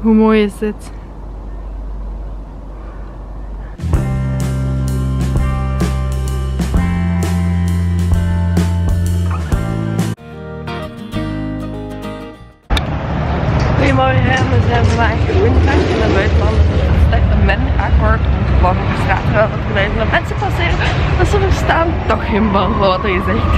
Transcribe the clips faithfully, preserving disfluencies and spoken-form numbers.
Hoe mooi is dit? Goedemorgen, we zijn vandaag woensdag in het buitenland. Het is echt minder akkoord om te vallen op de straat terwijl er duizenden mensen passeren. Dus ze verstaan toch geen bal wat er zegt.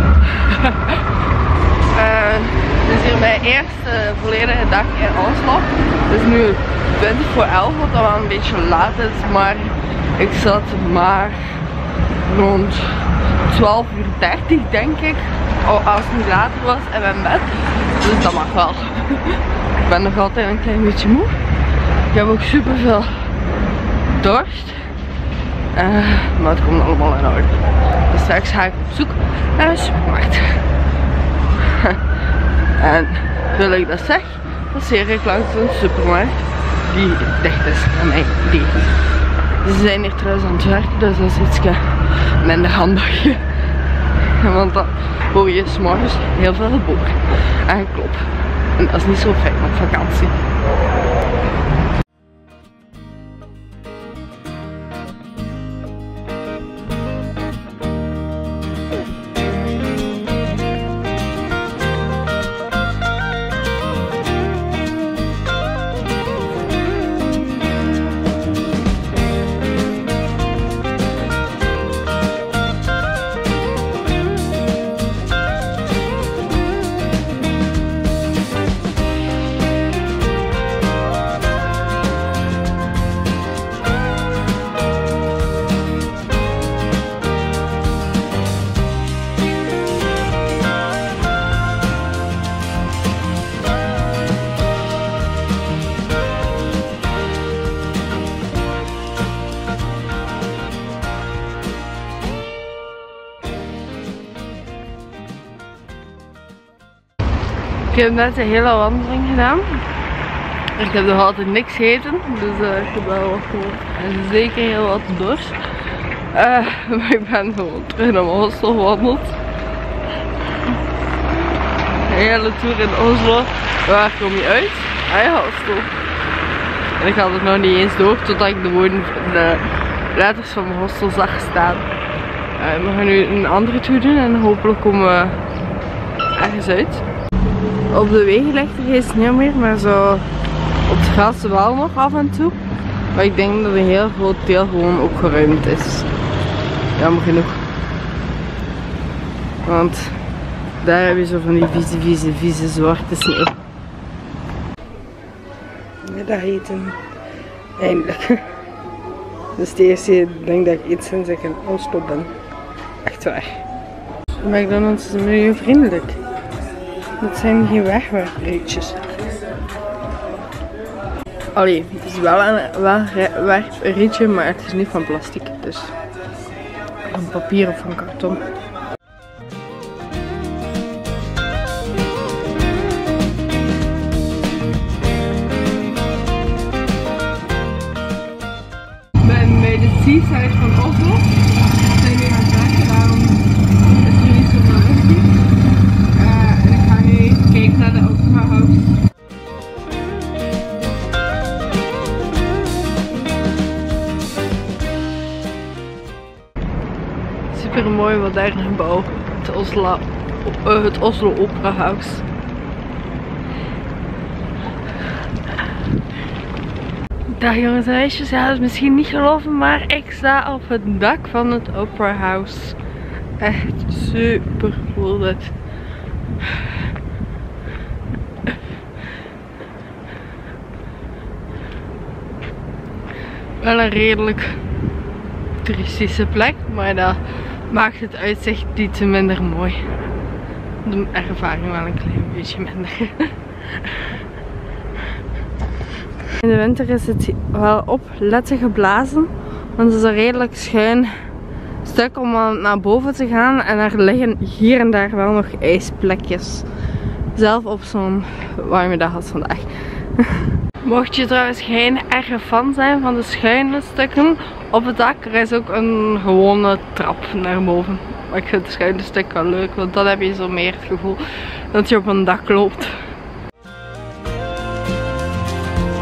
uh, Dit is hier mijn eerste volledige dag in Oslo. Het is nu twintig voor elf, wat dan wel een beetje laat is, maar ik zat maar rond twaalf uur dertig denk ik, als het niet later was, in mijn bed. Dus dat mag wel. Ik ben nog altijd een klein beetje moe. Ik heb ook super veel dorst. Uh, maar het komt allemaal in orde. Dus straks ga ik op zoek naar een supermarkt. En terwijl ik dat zeg, passeer ik langs een supermarkt die dicht is aan mijn idee. Ze zijn hier trouwens aan het werken, dus dat is iets minder handig. Want dan hoor je 's morgens heel veel geboek en geklop. En dat is niet zo fijn op vakantie. Ik heb net een hele wandeling gedaan. Ik heb nog altijd niks gegeten, dus uh, ik heb wel wat gewoon en zeker heel wat dorst. Uh, maar ik ben gewoon terug naar mijn hostel gewandeld. Een hele tour in Oslo. Waar kom je uit? Ah ja, hostel. En ik had het nog niet eens door totdat ik de, woorden, de letters van mijn hostel zag staan. Uh, we gaan nu een andere tour doen en hopelijk komen we ergens uit. Op de wegen ligt er geen sneeuw meer, maar zo op het gras wel nog af en toe. Maar ik denk dat een heel groot deel gewoon opgeruimd is. Jammer genoeg. Want daar heb je zo van die vieze, vieze, vieze zwarte sneeuw. Dat eten. Eindelijk. Dus de eerste keer denk dat ik iets sinds ik in Oslo ben. Echt waar. McDonald's is milieuvriendelijk. Dat zijn geen wegwerpreetjes. Allee, het is wel een wegwerpreetje, maar het is niet van plastic. Dus van papier of van karton. Ik ben bij de seaside van Oslo. We zijn nu aan het werken, daarom is er niet zoveel rustig. Kijk naar de Opera House. Super mooi moderne gebouw. Het Oslo, uh, het Oslo Opera House. Dag jongens en meisjes, ja, dat is misschien niet geloven, maar ik sta op het dak van het Opera House. Echt super cool dit. Wel een redelijk toeristische plek, maar dat maakt het uitzicht iets minder mooi. De ervaring wel een klein beetje minder. In de winter is het wel opletten geblazen, want het is een redelijk schuin stuk om naar boven te gaan en er liggen hier en daar wel nog ijsplekjes. Zelf op zo'n warme dag als vandaag. Mocht je trouwens geen erge fan zijn van de schuine stukken op het dak, er is ook een gewone trap naar boven. Maar ik vind het schuine stuk wel leuk, want dan heb je zo meer het gevoel dat je op een dak loopt.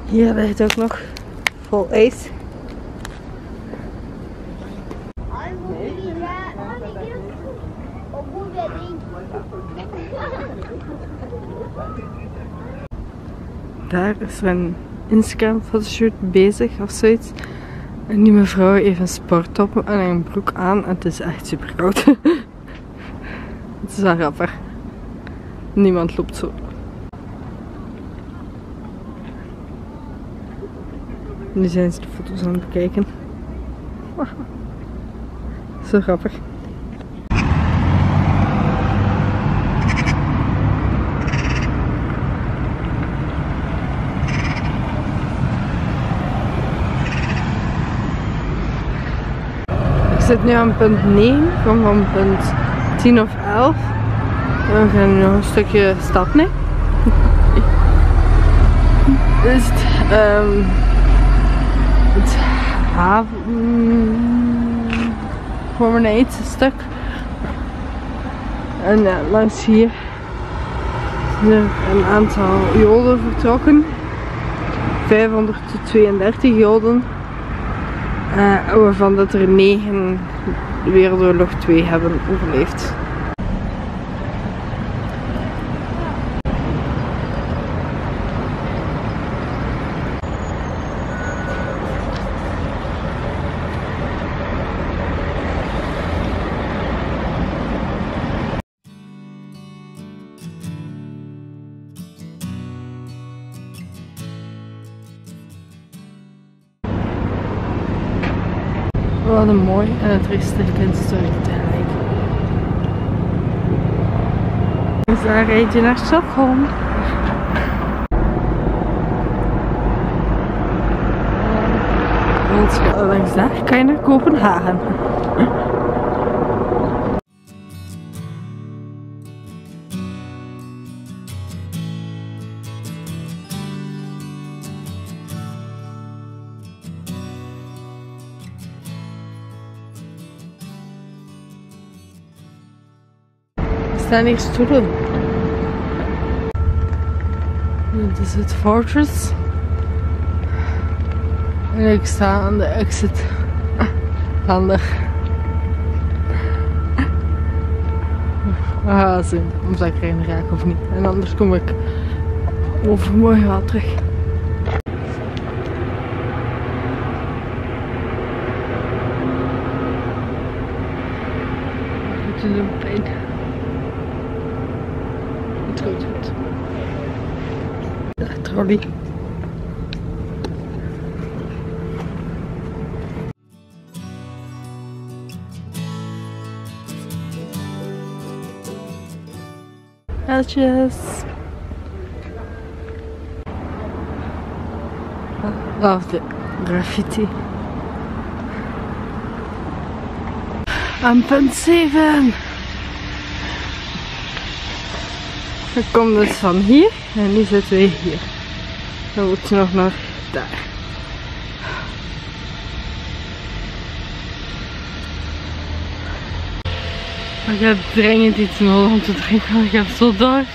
Hier ligt ook nog vol ijs. Daar is mijn Instagram fotoshoot bezig of zoiets. En die mevrouw heeft een sporttop en een broek aan en het is echt super koud. Het is wel grappig. Niemand loopt zo. Nu zijn ze de foto's aan het bekijken. Zo grappig. Ik zit nu aan punt negen, ik kom van punt tien of elf. We gaan nu nog een stukje stap nemen. Dus het, um, het haven stuk. En uh, langs hier zijn er een aantal joden vertrokken. vijfhonderdtweeëndertig joden. Uh, waarvan dat er negen Wereldoorlog twee hebben overleefd. Wat een mooi en het trieste kunstwerk tegelijk. Dus daar rijd je naar Stockholm. En langs daar kan je naar Kopenhagen. Er staan hier stoelen. Dit is het Fortress. En ik sta aan de exit. Handig. Ah, zin. Omdat ik erin raak of niet. En anders kom ik overmorgen wel terug. Het is een pijn. Het gaat goed. De trolley. Uiltjes. Love the graffiti. Aan punt zeven. Ik kom dus van hier en nu zitten we hier. Dan moet je nog naar daar. Maar ik heb dringend iets nodig om te drinken, want ik heb zo dorst.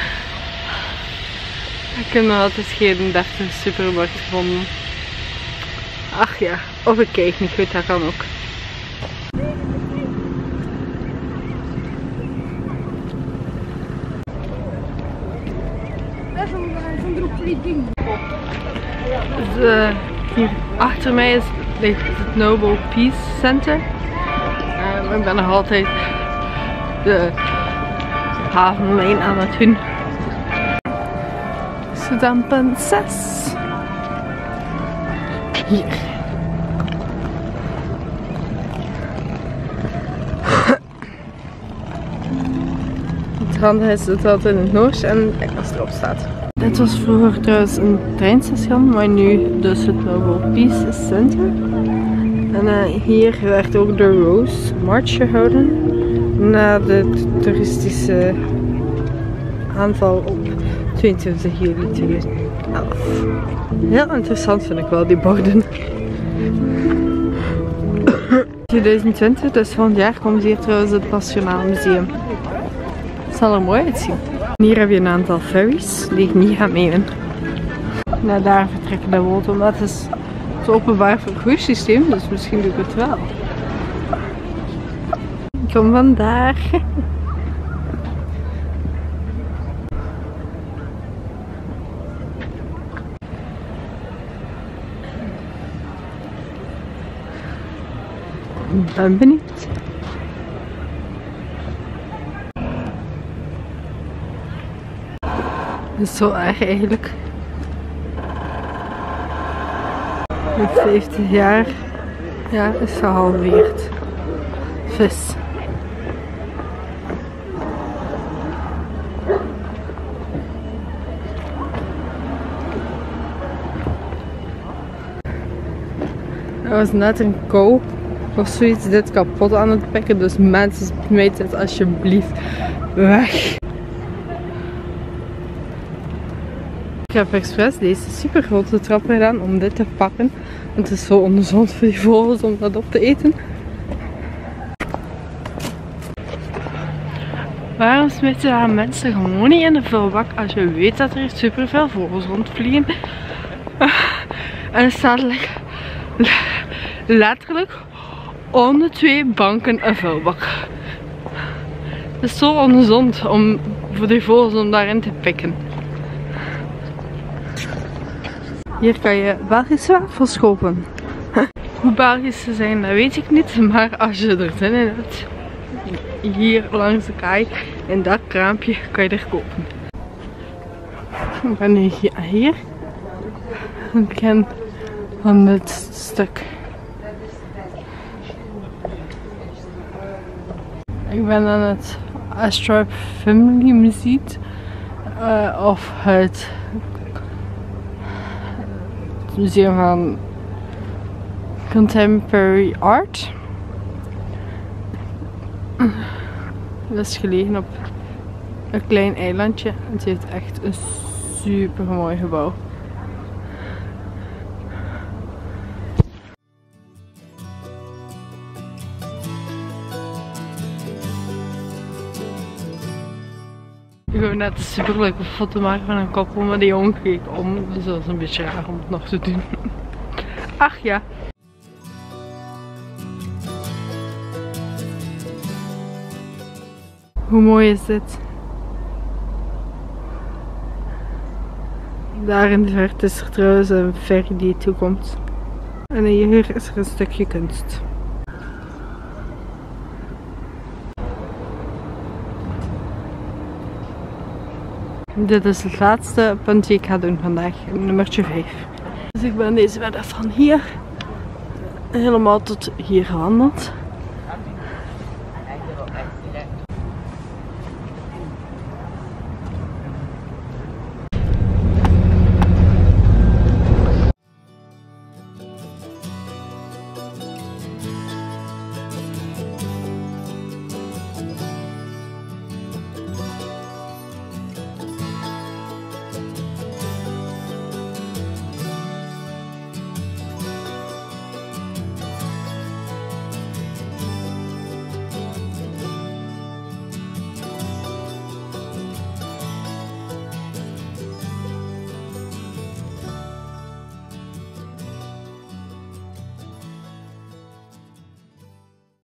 Ik heb nog altijd geen deftige supermarkt gevonden. Ach ja, of ik kijk niet goed, dat kan ook. Dus, uh, hier achter mij is, ligt het Nobel Peace Center. Um, ik ben nog altijd de havenlijn aan het doen. Sudan punt zes. Hier. Het handige is dat het in het Noors en Engels erop staat. Dit was vroeger trouwens een treinstation, maar nu dus het Nobel Peace Center. En uh, hier werd ook de Rose March gehouden na de toeristische aanval op tweeëntwintig juli tweeduizend elf. Heel interessant vind ik wel, die borden. tweeduizend twintig, dus volgend jaar komt hier trouwens het Nationaal Museum. Het zal er mooi uitzien. Hier heb je een aantal ferries die ik niet ga meenemen. naar daar vertrekken naar Wold, omdat het is het openbaar vervoerssysteem, dus misschien doe ik het wel. Kom vandaar. Ik ben benieuwd. Het is zo erg eigenlijk. Met vijftig jaar ja, is gehalveerd. Vis. Er was net een kou of zoiets dit kapot aan het pikken, dus mensen, smijt het alsjeblieft weg. Ik heb expres deze super grote trap gedaan om dit te pakken, want het is zo ongezond voor die vogels om dat op te eten. Waarom smijt je daar mensen gewoon niet in de vuilbak als je weet dat er super veel vogels rondvliegen? En er staat like, letterlijk om de twee banken een vuilbak. Het is zo ongezond om voor die vogels om daarin te pikken. Hier kan je Belgische wafels kopen. Hoe Belgisch ze zijn, dat weet ik niet, maar als je er zin in hebt, hier langs de kaai, in dat kraampje, kan je er kopen. Ik ben nu hier, aan het begin van dit stuk. Ik ben aan het Astrup Family Museum uh, of het Museum van Contemporary Art. Dat is gelegen op een klein eilandje. Het heeft echt een super mooi gebouw. Ik heb net een super leuke foto maken van een koppel, maar die jongen keek om, dus dat was een beetje raar om het nog te doen. Ach ja. Hoe mooi is dit? Daar in de verte is er trouwens een ferry die toekomt. En hier is er een stukje kunst. Dit is het laatste punt die ik ga doen vandaag, nummertje vijf. Dus ik ben deze middag van hier helemaal tot hier gewandeld.